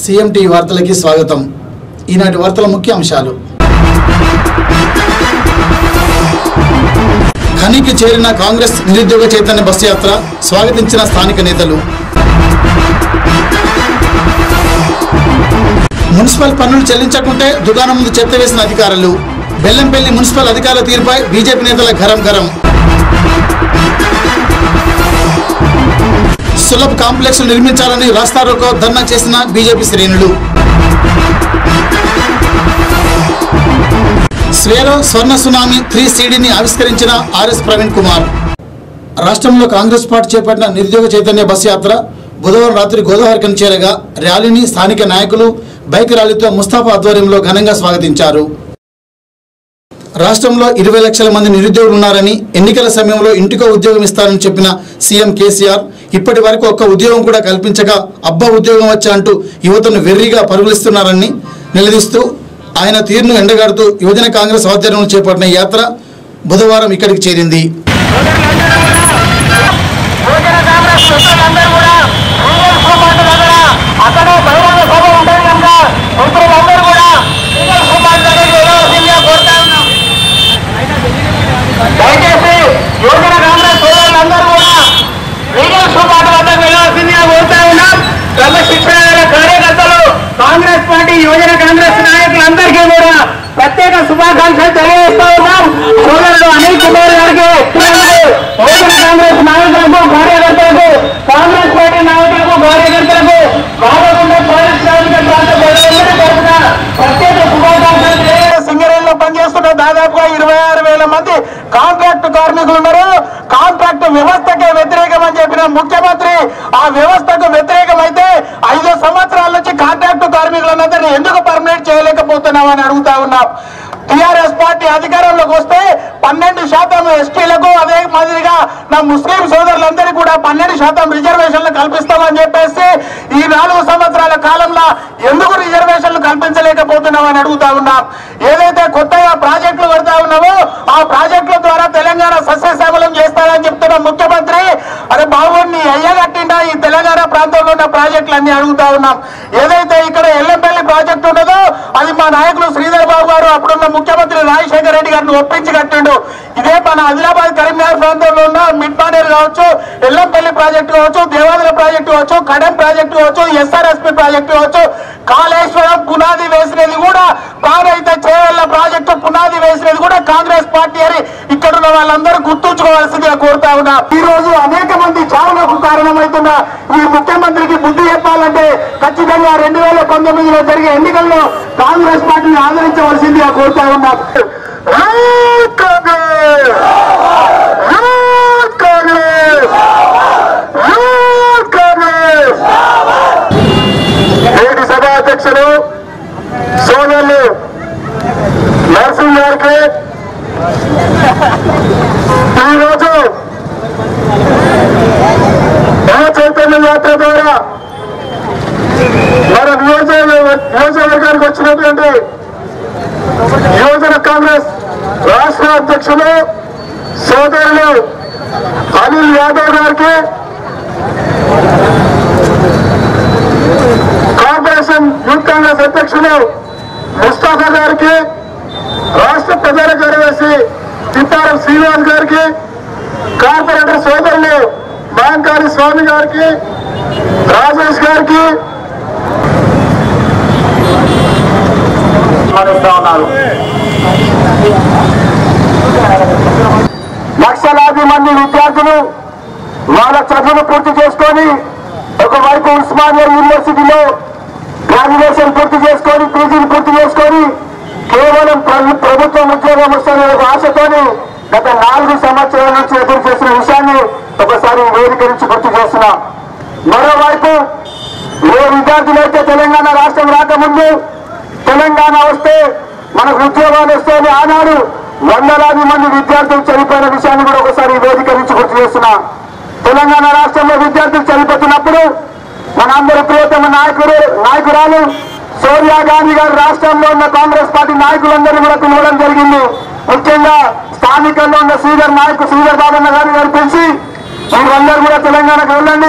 CMTV వార్తలకి స్వాగతం. ఈనాటి వార్తల ముఖ్య అంశాలు. ఖనీకి చేరిన కాంగ్రెస్ నిరుద్యోగ చైతన్య బస్సు యాత్ర స్వాగతించిన స్థానిక నేతలు. మున్సిపల్ పన్నులు చెల్లించకుంటే దుకాణం ముందు చెత్త వేసిన అధికారులు. బెల్లంపల్లి మున్సిపల్ అధికారుల తీరుపై బీజేపీ నేతల గరం. సులభ్ కాంప్లెక్స్ నిర్మించాలని రాస్తారోకో ధర్నా చేసిన బీజేపీ శ్రేణులు. స్వేరో స్వర్ణ సునామీ 3CD ఆవిష్కరించిన ఆర్ఎస్ ప్రవీణ్ కుమార్. రాష్ట్రంలో కాంగ్రెస్ పార్టీ చేపట్టిన నిరుద్యోగ చైతన్య బస్సు యాత్ర బుధవారం రాత్రి గోదావరికని చేరగా ర్యాలీని స్థానిక నాయకులు బైక్ ర్యాలీతో ముస్తాఫా ఆధ్వర్యంలో ఘనంగా స్వాగతించారు. రాష్ట్రంలో 20 లక్షల మంది నిరుద్యోగులు ఉన్నారని, ఎన్నికల సమయంలో ఇంటికో ఉద్యోగం ఇస్తారని చెప్పిన సీఎం కేసీఆర్ ఇప్పటి వరకు ఒక్క ఉద్యోగం కూడా కల్పించక అబ్బా ఉద్యోగం వచ్చా అంటూ యువతను వెర్రిగా పరుగులిస్తున్నారని నిలదీస్తూ ఆయన తీరును ఎండగాడుతూ యువజన కాంగ్రెస్ ఆధ్వర్యంలో చేపట్టిన యాత్ర బుధవారం ఇక్కడికి చేరింది. కాంగ్రెస్ పార్టీ యువజన కాంగ్రెస్ నాయకులందరికీ కూడా ప్రత్యేక శుభాకాంక్షలు తెలియజేస్తా ఉన్నాం. సోదరుడు అనిల్ కుమార్ గారికి, యువజన కాంగ్రెస్ నాయకులకు, కార్యకర్తలకు, కాంగ్రెస్ పార్టీ నాయకులకు, కార్యకర్తలకు, బాలగుండ పారిశ్రామిక ప్రాంత ప్రజలందరి తరఫున ప్రత్యేక శుభాకాంక్షలు తెలియజేస్తూ సింగరేణిలో పనిచేస్తున్న దాదాపుగా 26,000 మంది కాంట్రాక్ట్ కార్మికులు ఉన్నారు. కాంట్రాక్ట్ వ్యవస్థకే వ్యతిరేకం అని చెప్పిన ముఖ్యమంత్రి ఆ వ్యవస్థకు వ్యతిరేకమైతే 5 సంవత్సరాల నుంచి కాంట్రాక్ట్ కార్మికులందరినీ ఎందుకు పర్మనెంట్ చేయలేకపోతున్నామని అడుగుతా ఉన్నాం. టీఆర్ఎస్ పార్టీ అధికారంలోకి వస్తే 12% ఎస్టీలకు, అదే మాదిరిగా నా ముస్లిం సోదరులందరికీ కూడా 12% రిజర్వేషన్లు కల్పిస్తామని చెప్పేసి ఈ 4 సంవత్సరాల కాలంలో ఎందుకు రిజర్వేషన్లు కల్పించలేకపోతున్నామని అడుగుతా ఉన్నాం. ఏదైతే కొత్తగా ప్రాజెక్టులు కడతా ఉన్నామో ఆ ప్రాజెక్టుల ద్వారా తెలంగాణ సస్యశ్యామలం చేస్తారని చెప్తున్న ముఖ్యమంత్రి, అరే బాబుని అయ్యగట్టిండా ఈ తెలంగాణ ప్రాంతంలో ఉన్న ప్రాజెక్టులన్నీ అడుగుతా ఉన్నాం. ఏదైతే ఇక్కడ ఎల్లంపల్లి ప్రాజెక్టు ఉన్నదో అది మా నాయకులు శ్రీధర్ బాబు గారు అప్పుడున్న ముఖ్యమంత్రి రాజశేఖర రెడ్డి గారిని ఒప్పించి కట్టిండు. ఇదే మన ఆదిలాబాద్ కరీంనగర్ ప్రాంతంలో ఉన్న మిడ్పాడేరు కావచ్చు, ఎల్లంపల్లి ప్రాజెక్టు కావచ్చు, దేవాదుల ప్రాజెక్టు కావచ్చు, కడెం ప్రాజెక్టు కావచ్చు, SRSP ప్రాజెక్టు కావచ్చు, కాళేశ్వరం పునాది వేసినది కూడా, ప్రాణహిత చేవెళ్ల ప్రాజెక్టు పునాది వేసినది కూడా కాంగ్రెస్ పార్టీ అని ఇక్కడున్న వాళ్ళందరూ గుర్తుంచుకోవాల్సిందిగా కోరుతా ఉన్నా. ఈ రోజు అనేక మంది చావులకు కారణమవుతున్న ఈ ముఖ్యమంత్రికి బుద్ధి చెప్పాలంటే ఖచ్చితంగా 2019లో జరిగే ఎన్నికల్లో కాంగ్రెస్ పార్టీని ఆదరించవలసిందిగా కోరుతా ఉన్నా. నేటి సభాధ్యక్షులు సోదరులు నరసింహ గారికి ఈరోజు చైతన్య యాత్ర ద్వారా మన నియోజకవర్గానికి వచ్చినటువంటి యువజన కాంగ్రెస్ రాష్ట్ర అధ్యక్షులు సోదరులు అనిల్ యాదవ్ గారికి, కార్పొరేషన్ యూత్ కాంగ్రెస్ అధ్యక్షులు ముస్తాఫా గారికి, రాష్ట్ర ప్రధాన కార్యదర్శి తిప్పారం శ్రీనివాస్ గారికి, కార్పొరేటర్ సోదరులు మహంకాళి స్వామి గారికి, రాజేష్ గారికి ఉన్నారు. లక్షలాది మంది విద్యార్థులు వాళ్ళ చదువును పూర్తి చేసుకొని ఒకవైపు ఉస్మానియా యూనివర్సిటీలో గ్రాడ్యుయేషన్ పూర్తి చేసుకొని, పీజీని పూర్తి చేసుకొని కేవలం ప్రభుత్వం ఉద్యోగం వస్తున్న ఆశతోని గత 4 సంవత్సరాల నుంచి ఎదురు చేసిన విషయాన్ని ఒకసారి వేదిక నుంచి గుర్తు చేస్తున్నాం. మరోవైపు ఏ విద్యార్థులైతే తెలంగాణ రాష్ట్రం రాకముందు తెలంగాణ వస్తే మనకు ఉద్యోగాలు వస్తాయని ఆనాడు వందలాది మంది విద్యార్థులు చనిపోయిన విషయాన్ని కూడా ఒకసారి వేదిక నుంచి గుర్తు చేస్తున్నా. తెలంగాణ రాష్ట్రంలో విద్యార్థులు చనిపోతున్నప్పుడు మనందరి ప్రియతమ నాయకురాలు సోనియా గాంధీ గారు రాష్ట్రంలో ఉన్న కాంగ్రెస్ పార్టీ నాయకులందరినీ కూడా పిలవడం జరిగింది. ముఖ్యంగా స్థానికంలో ఉన్న శ్రీధర్ బాబన్న గారిని పిలిచి మీరందరూ కూడా తెలంగాణకు వెళ్ళండి,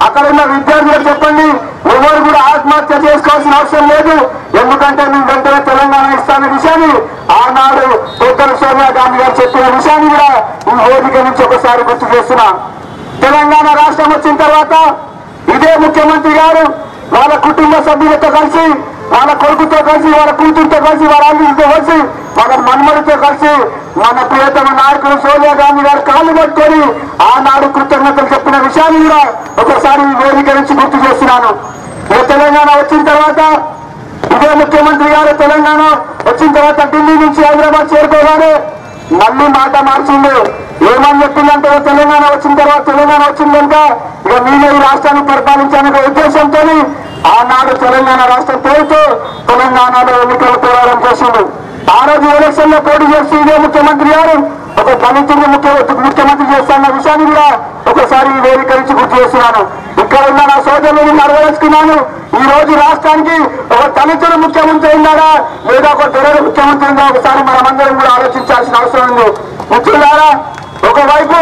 అక్కడ ఉన్న విద్యార్థులకు చెప్పండి, ఎవరు కూడా ఆత్మహత్య చేసుకోవాల్సిన అవసరం లేదు. ఎందుకంటే మేము వెంటనే తెలంగాణ ఇస్తాన విషయాన్ని ఆనాడు పెద్దలు సోనియా గాంధీ గారు చెప్పిన విషయాన్ని కూడా ఈ వేదిక నుంచి ఒకసారి గుర్తు చేస్తున్నా. తెలంగాణ రాష్ట్రం వచ్చిన తర్వాత ఇదే ముఖ్యమంత్రి గారు వాళ్ళ కుటుంబ సభ్యులతో కలిసి, వాళ్ళ కొడుకుతో కలిసి, వాళ్ళ కూతురుతో కలిసి, వాళ్ళ అల్లుడితో కలిసి, వాళ్ళ మన్మడితో కలిసి మన ప్రియతమ నాయకులు సోనియా గాంధీ గారు కాళ్ళు పట్టుకొని ఆనాడు కృతజ్ఞతలు చెప్పిన విషయాన్ని కూడా ఒకసారి ఈ వేదిక నుంచి గుర్తు చేస్తున్నాను. తెలంగాణ వచ్చిన తర్వాత ఇదే ముఖ్యమంత్రి గారు తెలంగాణ వచ్చిన తర్వాత ఢిల్లీ నుంచి హైదరాబాద్ చేరుకోగానే మళ్ళీ మాట మార్చింది. ఏమని చెప్పిందంటే తెలంగాణ వచ్చిన తర్వాత తెలంగాణ వచ్చింది కనుక ఇక మీరే ఈ రాష్ట్రాన్ని పరిపాలించాలనే ఉద్దేశంతో ఆనాడు తెలంగాణ రాష్ట్రం పేరుతో తెలంగాణలో ఎన్నికలు పోరాటం చేసిండు. ఆ రోజు ఎలక్షన్ లో పోటీ చేస్తూ ఇదే ముఖ్యమంత్రి గారు ఒక దళితుడిని ముఖ్యమంత్రి చేస్తున్న విషయాన్ని కూడా ఒకసారి ఈ వేదిక నుంచి గుర్తు చేస్తున్నాను. ఇక్కడ ఉన్న నా సోదరులను నెరవేర్చుకున్నాను. ఈ రోజు రాష్ట్రానికి ఒక దళితుడు ముఖ్యమంత్రి ఉన్నాడా లేదా ఒక దొరడు ముఖ్యమంత్రి ఉందా ఒకసారి మనమందరం కూడా ఆలోచించాల్సిన అవసరం ఉంది. మిత్రులారా, ఒకవైపు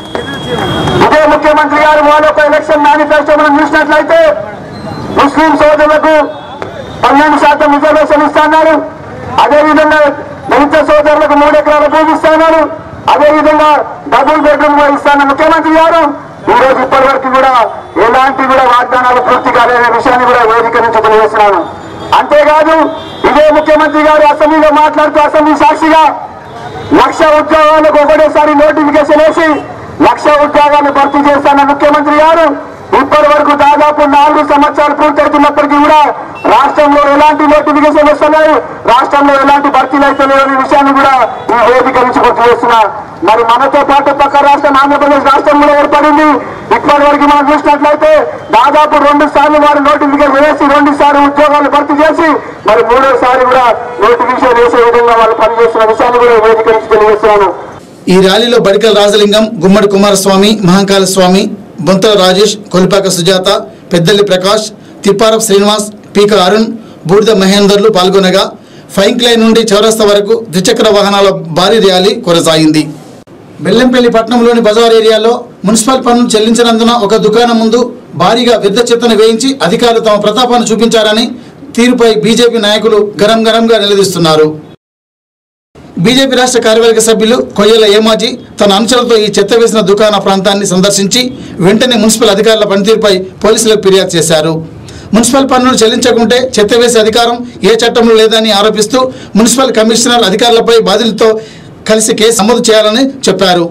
ఇదే ముఖ్యమంత్రి గారు వాళ్ళ ఒక ఎలక్షన్ మేనిఫెస్టో మనం చూసినట్లయితే ముస్లిం సోదరులకు 12% రిజర్వేషన్ ఇస్తున్నారు. అదేవిధంగా దళిత సోదరులకు 3 ఎకరాల భూమి ఇస్తున్నారు. అదేవిధంగా డబుల్ బెడ్రూమ్ ఇస్తున్న ముఖ్యమంత్రి గారు ఈ రోజు ఇప్పటి వరకు కూడా ఎలాంటి కూడా వాగ్దానాలు పూర్తి కాలేదనే విషయాన్ని కూడా వేదిక నుంచి తెలియజేస్తున్నాను. అంతేకాదు ఇదే ముఖ్యమంత్రి గారు అసెంబ్లీలో మాట్లాడుతూ అసెంబ్లీ సాక్షిగా 1,00,000 ఉద్యోగాలకు ఒకటేసారి నోటిఫికేషన్ వేసి 1,00,000 ఉద్యోగాలు భర్తీ చేస్తున్న ముఖ్యమంత్రి గారు ఇప్పటి వరకు దాదాపు 4 సంవత్సరాలు పూర్తవుతున్నప్పటికీ కూడా రాష్ట్రంలో ఎలాంటి నోటిఫికేషన్ వస్తున్నాయి, రాష్ట్రంలో ఎలాంటి భర్తీలు అయితే లేవనే విషయాన్ని కూడా ఈ వేదిక నుంచి గుర్తు చేస్తున్నా. మరి మనతో పాటు పక్క రాష్ట్రం ఆంధ్రప్రదేశ్ రాష్ట్రం కూడా ఏర్పడింది. ఇప్పటి వరకు మనం చూసినట్లయితే దాదాపు 2 సార్లు వారు నోటిఫికేషన్ వేసి 2 సార్లు ఉద్యోగాలు భర్తీ చేసి మరి 3వసారి కూడా నోటిఫికేషన్ వేసే విధంగా వాళ్ళు పనిచేస్తున్న విషయాన్ని కూడా వేదిక నుంచి తెలియజేస్తున్నాను. ఈ ర్యాలీలో బడికల్ రాజలింగం, గుమ్మడి కుమారస్వామి, మహంకాళ స్వామి, బొంతల రాజేష్, కొలిపాక సుజాత, పెద్దల్లి ప్రకాష్, తిప్పారపు శ్రీనివాస్, పీక అరుణ్, బూడిద మహేందర్లు పాల్గొనగా ఫైంక్ లైన్ నుండి చౌరస్తా వరకు ద్విచక్ర వాహనాల భారీ ర్యాలీ కొనసాగింది. బెల్లంపల్లి పట్టణంలోని బజార్ ఏరియాలో మున్సిపల్ పన్ను చెల్లించినందున ఒక దుకాణం ముందు భారీగా వ్యర్థ చెత్తను వేయించి అధికారులు తమ ప్రతాపాన్ని చూపించారని తీరుపై బీజేపీ నాయకులు గరంగా నిలదీస్తున్నారు. బీజేపీ రాష్ట్ర కార్యవర్గ సభ్యులు కొయ్యల ఏమాజీ తన అనుచరులతో ఈ చెత్త వేసిన దుకాణ ప్రాంతాన్ని సందర్శించి వెంటనే మున్సిపల్ అధికారుల పనితీరుపై పోలీసులకు ఫిర్యాదు చేశారు. మున్సిపల్ పన్నులు చెల్లించకుంటే చెత్త వేసే అధికారం ఏ చట్టంలో లేదని ఆరోపిస్తూ మున్సిపల్ కమిషనర్ అధికారులపై బాధితులతో కలిసి కేసు నమోదు చేయాలని చెప్పారు.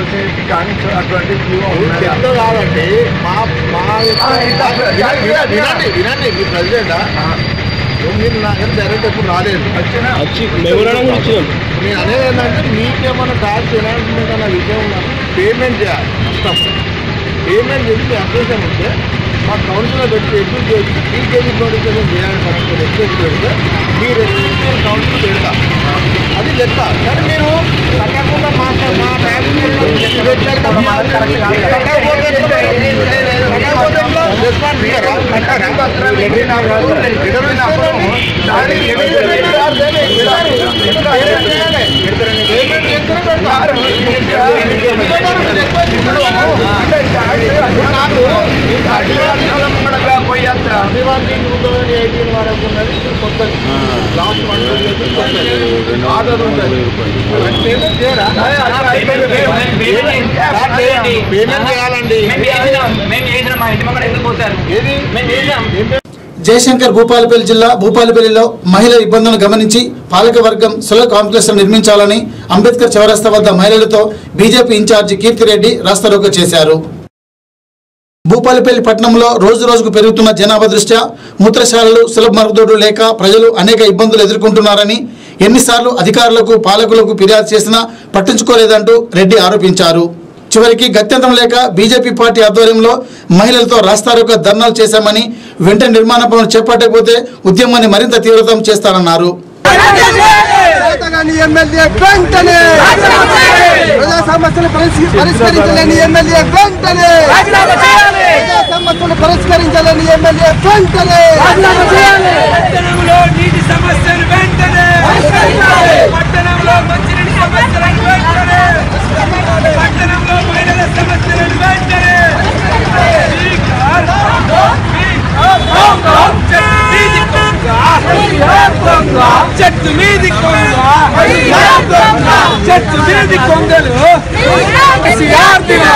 మీరు నాకు డైరెక్ట్ ఎప్పుడు రాలేదు. నేను అనేది ఏంటంటే మీకేమన్నా ట్యాక్స్ ఎలాంటి విషయం ఉన్నా పేమెంట్ చేయాలి. కష్టం పేమెంట్ చేసి అప్లికేషన్ ఉంటే మా కౌన్సిల్లో పెట్టి ఎప్పుడు చేసి 3 కేజీ నోటిఫికేషన్ చేయాలి. మనకు రెస్పెక్ట్ పెడితే మీ రెస్పెక్ట్ కౌన్సిల్ పెడతా అది లెక్క. కానీ మీరు కట్టకుండా మా జయశంకర్ భూపాలపల్లి జిల్లా భూపాలపల్లిలో మహిళల ఇబ్బందులను గమనించి పాలకవర్గం సులభ కాంప్లెక్స్ నిర్మించాలని అంబేద్కర్ చౌరస్తా వద్ద మహిళలతో బీజేపీ ఇన్ఛార్జి కీర్తిరెడ్డి రాస్తారోకో చేశారు. భూపాలపల్లి పట్టణంలో రోజుకు పెరుగుతున్న జనాభా దృష్ట్యా మూత్రశాలలు, సులభ మరుగుదొడ్లు లేక ప్రజలు అనేక ఇబ్బందులు ఎదుర్కొంటున్నారని ఎన్నిసార్లు అధికారులకు పాలకులకు ఫిర్యాదు చేసినా పట్టించుకోలేదంటూ రెడ్డి ఆరోపించారు. చివరికి గత్యంతరం లేక బీజేపీ పార్టీ ఆధ్వర్యంలో మహిళలతో రాస్తారోకో ధర్నాలు చేశామని వెంటనే నిర్మాణ పనులు చేపట్టకపోతే ఉద్యమాన్ని మరింత తీవ్రతం చేస్తారన్నారు.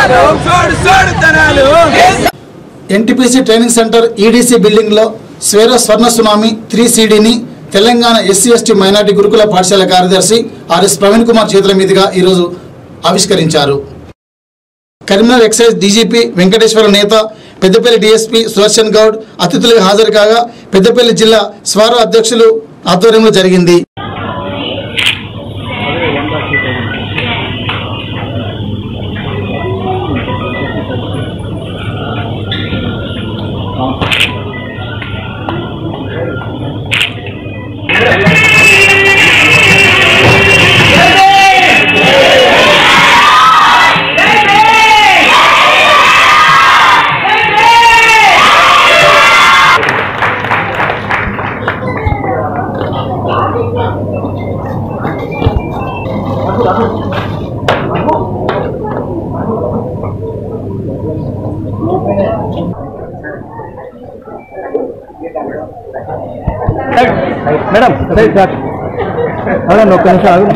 ఎన్టీపీసీ ట్రైనింగ్ సెంటర్ ఈడీసీ బిల్డింగ్లో స్వర్ణ tsunami 3CD Telangana SC/ST minority గురుకుల పాఠశాల కార్యదర్శి ఆర్ఎస్ ప్రవీణ్ కుమార్ చేతుల మీదుగా ఈరోజు ఆవిష్కరించారు. కరీంనగర్ ఎక్సైజ్ డీజీపీ వెంకటేశ్వర నేత, పెద్దపల్లి డీఎస్పీ సుదర్శన్ గౌడ్ అతిథులుగా హాజరు కాగా పెద్దపల్లి జిల్లా స్వారో అధ్యక్షులు ఆధ్వర్యంలో జరిగింది. మేడం అదే ఒక్క నిమిషం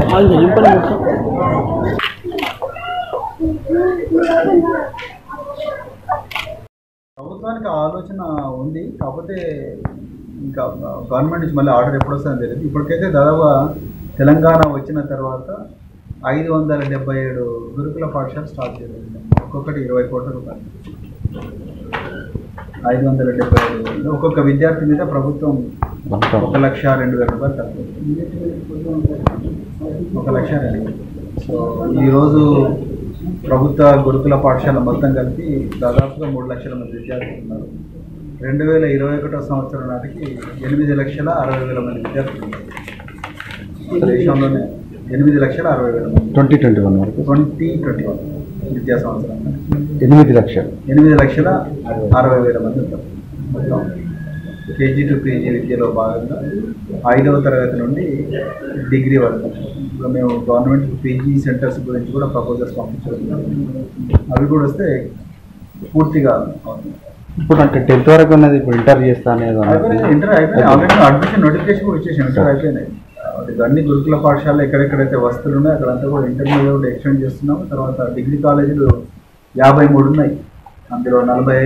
ప్రభుత్వానికి ఆలోచన ఉంది, కాకపోతే ఇంకా గవర్నమెంట్ నుంచి మళ్ళీ ఆర్డర్ ఎప్పుడు వస్తుందని తెలియదు. ఇప్పటికైతే దాదాపుగా తెలంగాణ వచ్చిన తర్వాత 577 గురుకుల పాఠశాలలు స్టార్ట్ చేయలేదు. ఒక్కొక్కటి 20 కోట్ల రూపాయలు. 577 ఒక్కొక్క విద్యార్థి మీద ప్రభుత్వం 1,02,000 రూపాయలు తక్కువ, 1,02,000. సో ఈరోజు ప్రభుత్వ గురుకుల పాఠశాల మొత్తం కలిపి దాదాపుగా 3 లక్షల మంది విద్యార్థులు ఉన్నారు. 2021 సంవత్సరం నాటికి 8,60,000 మంది విద్యార్థులు ఉన్నారు. దేశంలోనే 8,60,000 మంది 2021 విద్యా సంవత్సరం 8,60,000 మంది ఉంటారు. మొత్తం కేజీ టు పీజీ విద్యలో భాగంగా 5వ తరగతి నుండి డిగ్రీ వరకు ఇప్పుడు మేము గవర్నమెంట్ పీజీ సెంటర్స్ గురించి కూడా ప్రపోజల్స్ పంపించడం, అవి కూడా వస్తే పూర్తిగా ఇప్పుడు అంటే 10th వరకు ఉన్నది. ఇప్పుడు ఇంటర్ చేస్తా అనేది ఇంటర్ అయిపోయింది, ఆల్రెడీ అడ్మిషన్ నోటిఫికేషన్ కూడా ఇచ్చేసి ఇంటర్ అయిపోయినాయి. అన్ని గురుకుల పాఠశాలలు ఎక్కడెక్కడైతే వస్తువులు ఉన్నాయో అక్కడంతా కూడా ఇంటర్మీడియట్ కూడా ఎక్స్టెండ్ చేస్తున్నాము. తర్వాత డిగ్రీ కాలేజీలు 53 ఉన్నాయి. అందులో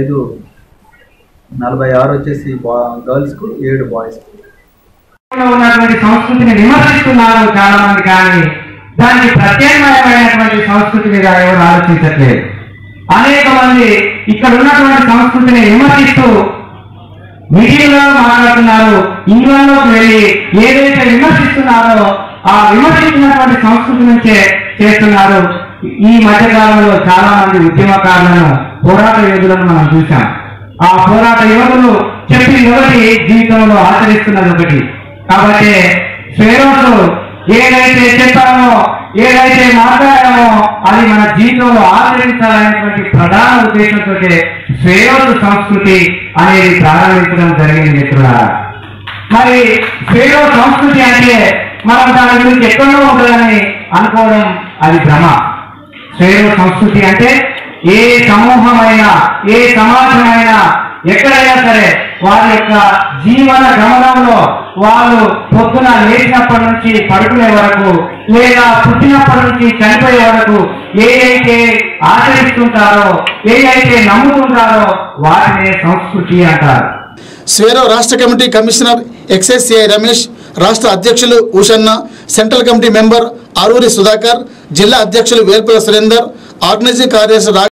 46 వచ్చేసి గర్ల్స్కు, 7 బాయ్స్కు. ఉన్నటువంటి సంస్కృతిని విమర్శిస్తున్నారు చాలా మంది, కానీ దానికి ప్రత్యేకమైనటువంటి సంస్కృతి మీద ఎవరు ఆలోచించట్లేదు. అనేక మంది ఇక్కడ ఉన్నటువంటి సంస్కృతిని విమర్శిస్తూ మీడియాలో మాట్లాడుతున్నారు. ఇంగ్లాండ్లోకి వెళ్ళి ఏదైతే విమర్శిస్తున్నారో ఆ విమర్శించినటువంటి సంస్కృతి నుంచే చేస్తున్నారు. ఈ మధ్యకాలంలో చాలా మంది ఉద్యమకారులను, పోరాట యోధులను మనం చూసాం. ఆ పోరాట యోధులు చెప్పింది ఒకటి, జీవితంలో ఆచరిస్తున్నది ఒకటి. కాబట్టి ఫేరోస్ ఏదైతే చెప్పామో, ఏదైతే మాట్లాడామో అది మన జీవితంలో ఆచరించాలనేటువంటి ప్రధాన ఉద్దేశంతో ఫేరోస్ సంస్కృతి అనేది ప్రారంభించడం జరిగింది మిత్రులారా. మరి ఫేరోస్ సంస్కృతి అంటే మనం దాని గురించి ఎక్కడో ఉంటుందని అనుకోవడం అది భ్రమ. ఫేరోస్ సంస్కృతి అంటే ఏ సమూహమైనా, ఏ సమాజమైనా, ఎక్కడైనా సరే వారి యొక్క జీవన గమనంలో వాళ్ళు పొద్దున లేచినప్పటి నుంచి పడుకునే వరకు, లేదా పుట్టినప్పటి నుంచి చనిపోయే వరకు ఏదైతే ఆచరిస్తుంటారో, ఏదైతే నమ్ముతుంటారో వాటినే సంస్కృతి అంటారు. స్వేరో రాష్ట్ర committee commissioner excise CI Ramesh, రాష్ట్ర అధ్యక్షులు Ushanna, central committee member Aruri Sudhakar, జిల్లా అధ్యక్షులు వేల్పుల సురేందర్, ఆర్గనైజింగ్ కార్యదర్శి